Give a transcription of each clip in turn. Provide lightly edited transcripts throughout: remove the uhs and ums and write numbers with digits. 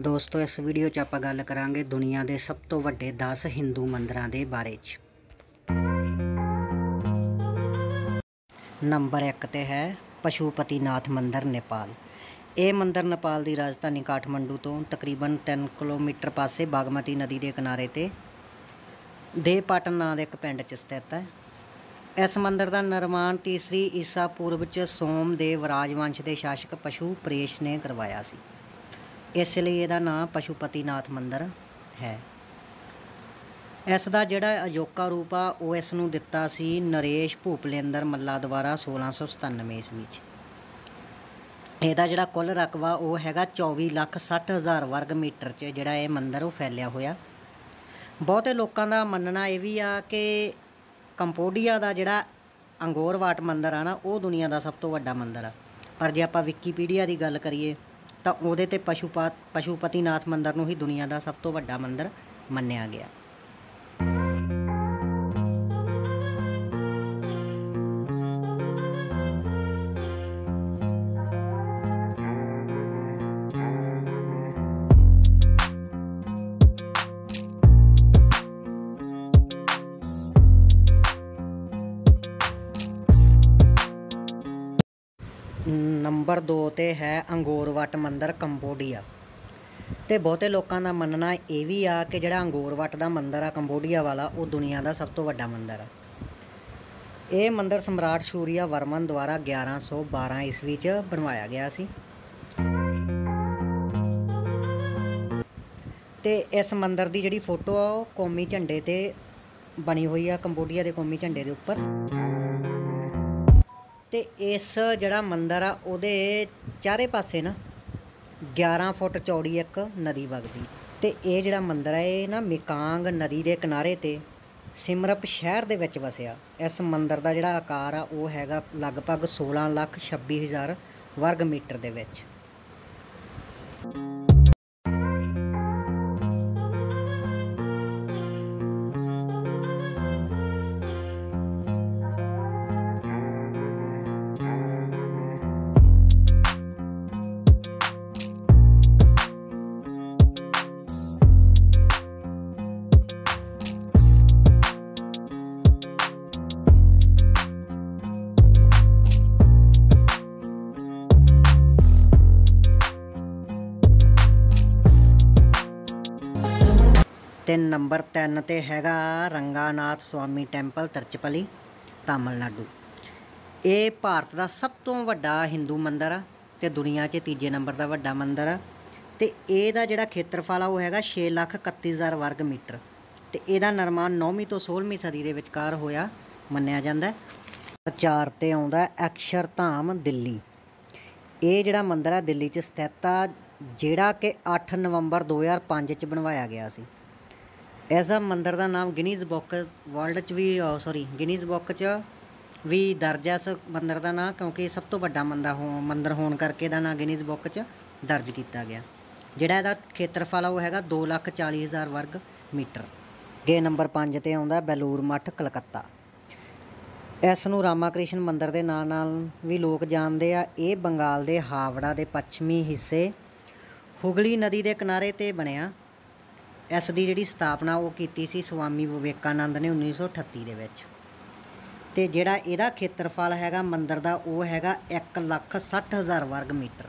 दोस्तों इस वीडियो 'ਚ ਆਪਾਂ ਗੱਲ ਕਰਾਂਗੇ ਦੁਨੀਆ ਦੇ ਸਭ ਤੋਂ ਵੱਡੇ 10 ਹਿੰਦੂ ਮੰਦਰਾਂ ਦੇ ਬਾਰੇ 'ਚ। ਨੰਬਰ 1 ਤੇ ਹੈ ਪਸ਼ੂਪਤੀਨਾਥ ਮੰਦਰ ਨੇਪਾਲ। ਇਹ ਮੰਦਰ ਨੇਪਾਲ ਦੀ ਰਾਜਧਾਨੀ ਕਾਠਮੰਡੂ ਤੋਂ ਤਕਰੀਬਨ 3 ਕਿਲੋਮੀਟਰ ਪਾਸੇ ਬਾਗਮਤੀ ਨਦੀ ਦੇ ਕਿਨਾਰੇ ਤੇ ਦੇਵਪਾਟਨ ਨਾਂ ਦੇ ਇੱਕ ਪਿੰਡ 'ਚ ਸਥਿਤ ਹੈ। ਇਸ ਮੰਦਰ ਦਾ ਨਿਰਮਾਣ ਤੀਸਰੀ ਈਸਾ ਪੂਰਵ 'ਚ ਸੋਮਦੇਵ ਰਾਜਵੰਸ਼ ਦੇ ਸ਼ਾਸਕ ਪਸ਼ੂ ਪਰੇਸ਼ ਨੇ ਕਰਵਾਇਆ ਸੀ। इस लिए ਇਹਦਾ ਨਾਂ ਪਸ਼ੂਪਤੀਨਾਥ ਮੰਦਰ ਹੈ। ਇਸ ਦਾ ਜਿਹੜਾ ਅਜੋਕਾ ਰੂਪ ਆ ਉਹ ਇਸ ਨੂੰ ਦਿੱਤਾ ਸੀ ਨਰੇਸ਼ ਭੂਪਲੇਂਦਰ ਮੱਲਾ ਦੁਆਰਾ 1697 ਈਸਵੀ 'ਚ। ਇਹਦਾ ਜਿਹੜਾ ਕੁੱਲ ਰਕਬਾ ਉਹ ਹੈਗਾ 24,60,000 ਵਰਗ ਮੀਟਰ 'ਚ ਜਿਹੜਾ ਇਹ ਮੰਦਰ ਉਹ ਫੈਲਿਆ ਹੋਇਆ। ਬਹੁਤੇ ਲੋਕਾਂ ਦਾ ਮੰਨਣਾ ਇਹ ਵੀ ਆ ਕਿ ਕੰਬੋਡੀਆ ਦਾ ਜਿਹੜਾ ਅੰਗੋਰ ਵਾਟ ਮੰਦਰ ਆ ਨਾ ਉਹ ਦੁਨੀਆ ਦਾ ਸਭ ਤੋਂ ਵੱਡਾ ਮੰਦਰ ਆ। ਪਰ ਜੇ ਆਪਾਂ ਵਿਕੀਪੀਡੀਆ ਦੀ ਗੱਲ ਕਰੀਏ ਤਾਂ ਉਹਦੇ 'ਤੇ ਪਸ਼ੂਪਤੀਨਾਥ ਮੰਦਰ ਨੂੰ ਹੀ ਦੁਨੀਆ ਦਾ ਸਭ ਤੋਂ ਵੱਡਾ ਮੰਦਰ ਮੰਨਿਆ ਗਿਆ। ਨੰਬਰ 2 ਤੇ ਹੈ ਅੰਗੋਰ ਵਾਟ ਮੰਦਰ ਕੰਬੋਡੀਆ। ਤੇ ਬਹੁਤੇ ਲੋਕਾਂ ਦਾ ਮੰਨਣਾ ਇਹ ਵੀ ਆ ਕਿ ਜਿਹੜਾ ਅੰਗੋਰ ਵਾਟ ਦਾ ਮੰਦਰ ਆ ਕੰਬੋਡੀਆ ਵਾਲਾ ਉਹ ਦੁਨੀਆ ਦਾ ਸਭ ਤੋਂ ਵੱਡਾ ਮੰਦਰ ਆ। ਇਹ ਮੰਦਰ ਸਮਰਾਟ ਸੂਰਿਆ ਵਰਮਨ ਦੁਆਰਾ 1112 ਈਸਵੀ 'ਚ ਬਣਵਾਇਆ ਗਿਆ ਸੀ। ਤੇ ਇਸ ਮੰਦਰ ਦੀ ਜਿਹੜੀ ਫੋਟੋ ਆ ਉਹ ਕੌਮੀ ਝੰਡੇ ਤੇ ਬਣੀ ਹੋਈ ਆ, ਕੰਬੋਡੀਆ ਦੇ ਕੌਮੀ ਝੰਡੇ ਦੇ ਉੱਪਰ। ਤੇ ਇਸ ਜਿਹੜਾ ਮੰਦਰ ਆ ਉਹਦੇ ਚਾਰੇ ਪਾਸੇ ਨਾ 11 ਫੁੱਟ ਚੌੜੀ ਇੱਕ ਨਦੀ ਵਗਦੀ। ਤੇ ਇਹ ਜਿਹੜਾ ਮੰਦਰ ਹੈ ਇਹ ਨਾ ਮੇਕਾਂਗ ਨਦੀ ਦੇ ਕਿਨਾਰੇ ਤੇ ਸਿਮਰਪ ਸ਼ਹਿਰ ਦੇ ਵਿੱਚ ਵਸਿਆ। ਇਸ ਮੰਦਰ ਦਾ ਜਿਹੜਾ ਆਕਾਰ ਆ ਉਹ ਹੈਗਾ ਲਗਭਗ 16,26,000 ਵਰਗ ਮੀਟਰ ਦੇ ਵਿੱਚ। ਤੇ ਨੰਬਰ 3 ਤੇ ਹੈਗਾ ਰੰਗਾਨਾਥ ਸਵਾਮੀ ਟੈਂਪਲ ਤਿਰਚਪਲੀ ਤਾਮਿਲਨਾਡੂ। ਇਹ ਭਾਰਤ ਦਾ ਸਭ ਤੋਂ ਵੱਡਾ ਹਿੰਦੂ ਮੰਦਰ ਆ ਤੇ ਦੁਨੀਆ 'ਚ ਤੀਜੇ ਨੰਬਰ ਦਾ ਵੱਡਾ ਮੰਦਰ ਆ। ਤੇ ਇਹਦਾ ਜਿਹੜਾ ਖੇਤਰਫਲ ਆ ਉਹ ਹੈਗਾ 6,31,000 ਵਰਗ ਮੀਟਰ। ਤੇ ਇਹਦਾ ਨਿਰਮਾਣ 9ਵੀਂ ਤੋਂ 16ਵੀਂ ਸਦੀ ਦੇ ਵਿਚਕਾਰ ਹੋਇਆ ਮੰਨਿਆ ਜਾਂਦਾ। 4 ਤੇ ਆਉਂਦਾ ਅਕਸ਼ਰਧਾਮ ਦਿੱਲੀ। ਇਹ ਜਿਹੜਾ ਮੰਦਰ ਆ ਦਿੱਲੀ 'ਚ ਸਥਿਤ ਆ, ਜਿਹੜਾ ਕਿ 8 ਨਵੰਬਰ 2005 'ਚ ਬਣਵਾਇਆ ਗਿਆ ਸੀ। ਇਸ ਮੰਦਰ ਦਾ ਨਾਮ ਗਿਨੀਜ਼ ਬੁੱਕ ਵਰਲਡ 'ਚ ਵੀ ਗਿਨੀਜ਼ ਬੁੱਕ 'ਚ ਵੀ ਦਰਜ ਹੈ ਇਸ ਮੰਦਰ ਦਾ ਨਾਂ, ਕਿਉਂਕਿ ਸਭ ਤੋਂ ਵੱਡਾ ਮੰਦਰ ਹੋਣ ਕਰਕੇ ਇਹਦਾ ਨਾਂ ਗਿਨੀਜ਼ ਬੁੱਕ 'ਚ ਦਰਜ ਕੀਤਾ ਗਿਆ। ਜਿਹੜਾ ਇਹਦਾ ਖੇਤਰਫਲ ਆ ਉਹ ਹੈਗਾ 2,40,000 ਵਰਗ ਮੀਟਰ। ਅੱਗੇ ਨੰਬਰ 5 ਤੇ ਆਉਂਦਾ ਬੇਲੂਰ ਮੱਠ ਕਲਕੱਤਾ। ਇਸ ਨੂੰ ਰਾਮਾ ਕ੍ਰਿਸ਼ਨ ਮੰਦਰ ਦੇ ਨਾਂ ਨਾਲ ਵੀ ਲੋਕ ਜਾਣਦੇ ਆ। ਇਹ ਬੰਗਾਲ ਦੇ ਹਾਵੜਾ ਦੇ ਪੱਛਮੀ ਹਿੱਸੇ ਹੁਗਲੀ ਨਦੀ ਦੇ ਕਿਨਾਰੇ 'ਤੇ ਬਣਿਆ। ਇਸ ਦੀ ਜਿਹੜੀ ਸਥਾਪਨਾ ਉਹ ਕੀਤੀ ਸੀ ਸਵਾਮੀ ਵਿਵੇਕਾਨੰਦ ਨੇ 1938 ਦੇ ਵਿੱਚ। ਤੇ ਜਿਹੜਾ ਇਹਦਾ ਖੇਤਰਫਲ ਹੈਗਾ ਮੰਦਰ ਦਾ ਉਹ ਹੈਗਾ 1,60,000 ਵਰਗ ਮੀਟਰ।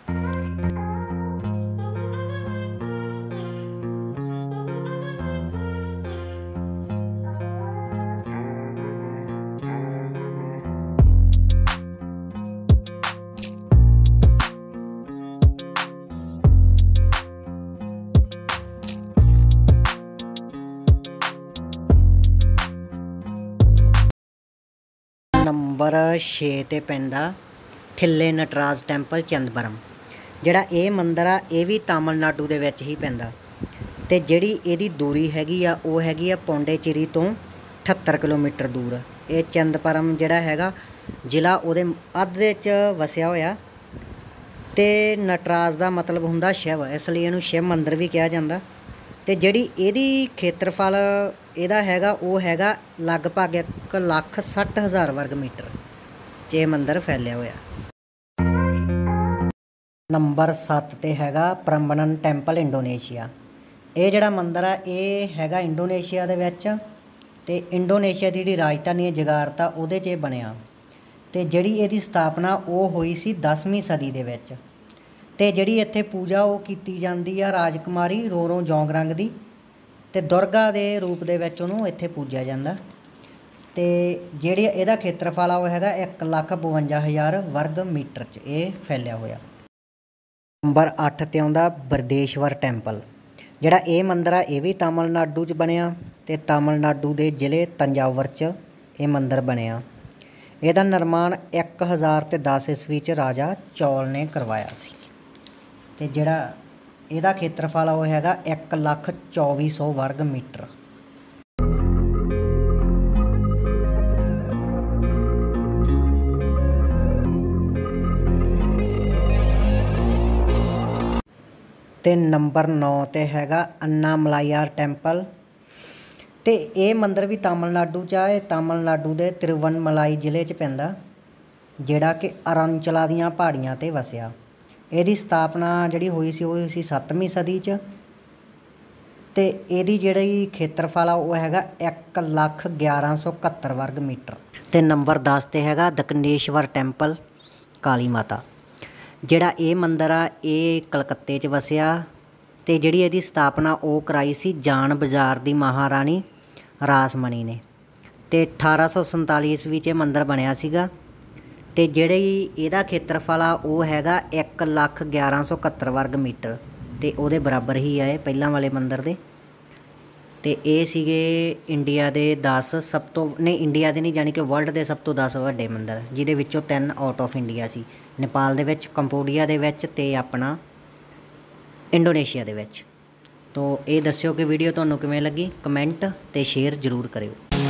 ਨੰਬਰ 6 ਤੇ ਪੈਂਦਾ ਥਿੱਲੇ ਨਟਰਾਜ ਟੈਂਪਲ ਚਿਦੰਬਰਮ। ਜਿਹੜਾ ਇਹ ਮੰਦਰ ਆ ਇਹ ਵੀ ਤਾਮਿਲਨਾਡੂ ਦੇ ਵਿੱਚ ਹੀ ਪੈਂਦਾ। ਤੇ ਜਿਹੜੀ ਇਹਦੀ ਦੂਰੀ ਹੈਗੀ ਆ ਉਹ ਹੈਗੀ ਆ ਪੌਂਡੇਚੇਰੀ ਤੋਂ 78 ਕਿਲੋਮੀਟਰ ਦੂਰ। ਇਹ ਚਿਦੰਬਰਮ ਜਿਹੜਾ ਹੈਗਾ ਜ਼ਿਲ੍ਹਾ ਉਹਦੇ ਅੱਧ 'ਚ ਵਸਿਆ ਹੋਇਆ। ਤੇ ਨਟਰਾਜ ਦਾ ਮਤਲਬ ਹੁੰਦਾ ਸ਼ਿਵ, ਇਸ ਲਈ ਇਹਨੂੰ ਸ਼ਿਵ ਮੰਦਰ ਵੀ ਕਿਹਾ ਜਾਂਦਾ। ਤੇ ਜਿਹੜੀ ਇਹਦੀ ਖੇਤਰਫਲ ਇਹਦਾ ਹੈਗਾ ਉਹ ਹੈਗਾ ਲਗਭਗ 1,60,000 ਵਰਗ ਮੀਟਰ 'ਚ ਇਹ ਮੰਦਰ ਫੈਲਿਆ ਹੋਇਆ। ਨੰਬਰ 7 ਤੇ ਹੈਗਾ ਪ੍ਰੰਬਨਨ ਟੈਂਪਲ ਇੰਡੋਨੇਸ਼ੀਆ। ਇਹ ਜਿਹੜਾ ਮੰਦਿਰ ਆ ਇਹ ਹੈਗਾ ਇੰਡੋਨੇਸ਼ੀਆ ਦੇ ਵਿੱਚ, ਤੇ ਇੰਡੋਨੇਸ਼ੀਆ ਦੀ ਜਿਹੜੀ ਰਾਜਧਾਨੀ ਹੈ ਜਗਾਰਤਾ ਉਹਦੇ 'ਚ ਇਹ ਬਣਿਆ। ਤੇ ਜਿਹੜੀ ਇਹਦੀ ਸਥਾਪਨਾ ਉਹ ਹੋਈ ਸੀ 10ਵੀਂ ਸਦੀ ਦੇ ਵਿੱਚ। ਤੇ ਜਿਹੜੀ ਇੱਥੇ ਪੂਜਾ ਉਹ ਕੀਤੀ ਜਾਂਦੀ ਆ ਰਾਜਕੁਮਾਰੀ ਰੋਰੋ ਜੋਂਗਰੰਗ ਦੀ, ਤੇ ਦੁਰਗਾ ਦੇ ਰੂਪ ਦੇ ਵਿੱਚ ਉਹਨੂੰ ਇੱਥੇ ਪੂਜਿਆ ਜਾਂਦਾ। ਤੇ ਜਿਹੜੀ ਇਹਦਾ ਖੇਤਰਫਲ ਆ ਉਹ ਹੈਗਾ 1,52,000 ਵਰਗ ਮੀਟਰ 'ਚ ਇਹ ਫੈਲਿਆ ਹੋਇਆ। ਨੰਬਰ 8 ਤੇ ਆਉਂਦਾ ਬ੍ਰਿਹਦੀਸ਼ਵਰ ਟੈਂਪਲ। ਜਿਹੜਾ ਇਹ ਮੰਦਿਰ ਆ ਇਹ ਵੀ ਤਾਮਿਲਨਾਡੂ 'ਚ ਬਣਿਆ, ਤੇ ਤਾਮਿਲਨਾਡੂ ਦੇ ਜ਼ਿਲ੍ਹੇ ਤੰਜਾਵੁਰ 'ਚ ਇਹ ਮੰਦਿਰ ਬਣਿਆ। ਇਹਦਾ ਨਿਰਮਾਣ 1010 ਈਸਵੀ 'ਚ ਰਾਜਾ ਚੌਲ ਨੇ ਕਰਵਾਇਆ ਸੀ। ਤੇ ਜਿਹੜਾ ਇਹਦਾ ਖੇਤਰਫਲ ਆ ਉਹ ਹੈਗਾ 1,24,000 ਵਰਗ ਮੀਟਰ। ਤੇ ਨੰਬਰ 9 ਤੇ ਹੈਗਾ ਅੰਨਾਮਲਾਈਆਰ ਟੈਂਪਲ। ਤੇ ਇਹ ਮੰਦਿਰ ਵੀ ਤਾਮਿਲਨਾਡੂ 'ਚ ਆ। ਇਹ ਤਾਮਿਲਨਾਡੂ ਦੇ ਤਿਰੂਵਨਮਲਾਈ ਜ਼ਿਲ੍ਹੇ 'ਚ ਪੈਂਦਾ, ਜਿਹੜਾ ਕਿ ਅਰੁਣਾਚਲ ਦੀਆਂ ਪਹਾੜੀਆਂ 'ਤੇ ਵਸਿਆ। ਇਹਦੀ ਸਥਾਪਨਾ ਜਿਹੜੀ ਹੋਈ ਸੀ ਉਹ ਹੋਈ ਸੀ 7ਵੀਂ ਸਦੀ 'ਚ। ਤੇ ਇਹਦੀ ਜਿਹੜੀ ਖੇਤਰਫਲ ਆ ਉਹ ਹੈਗਾ 1,11,71 ਵਰਗ ਮੀਟਰ। ਤੇ ਨੰਬਰ 10 ਤੇ ਹੈਗਾ ਦਕਨੇਸ਼ਵਰ ਟੈਂਪਲ ਕਾਲੀ ਮਾਤਾ। ਜਿਹੜਾ ਇਹ ਮੰਦਿਰ ਆ ਇਹ ਕਲਕੱਤੇ 'ਚ ਵਸਿਆ, ਤੇ ਜਿਹੜੀ ਇਹਦੀ ਸਥਾਪਨਾ ਉਹ ਕਰਾਈ ਸੀ ਜਾਨ ਬਾਜ਼ਾਰ ਦੀ ਮਹਾਰਾਣੀ ਰਾਸਮਣੀ ਨੇ। ਤੇ 1847 ਈਸਵੀ 'ਚ ਇਹ ਮੰਦਿਰ ਬਣਿਆ ਸੀਗਾ। ਤੇ ਜਿਹੜੀ ਇਹਦਾ ਖੇਤਰਫਲ ਆ ਉਹ ਹੈਗਾ 1,11,71 ਵਰਗ ਮੀਟਰ, ਤੇ ਉਹਦੇ ਬਰਾਬਰ ਹੀ ਆ ਇਹ ਪਹਿਲਾਂ ਵਾਲੇ ਮੰਦਿਰ ਦੇ। ਤੇ ਇਹ ਸੀਗੇ ਇੰਡੀਆ ਦੇ 10 ਸਭ ਤੋਂ ਨਹੀਂ ਇੰਡੀਆ ਦੇ ਨਹੀਂ ਜਾਣੀ ਕਿ ਵਰਲਡ ਦੇ ਸਭ ਤੋਂ 10 ਵੱਡੇ ਮੰਦਿਰ, ਜਿਹਦੇ ਵਿੱਚੋਂ 3 ਆਊਟ ਆਫ ਇੰਡੀਆ ਸੀ। ਨੇਪਾਲ ਦੇ ਵਿੱਚ, ਕੰਬੋਡੀਆ ਦੇ ਵਿੱਚ, ਤੇ ਆਪਣਾ ਇੰਡੋਨੇਸ਼ੀਆ ਦੇ ਵਿੱਚ। ਤੋ ਇਹ ਦੱਸਿਓ ਕਿ ਵੀਡੀਓ ਤੁਹਾਨੂੰ ਕਿਵੇਂ ਲੱਗੀ, ਕਮੈਂਟ ਤੇ ਸ਼ੇਅਰ ਜ਼ਰੂਰ ਕਰਿਓ।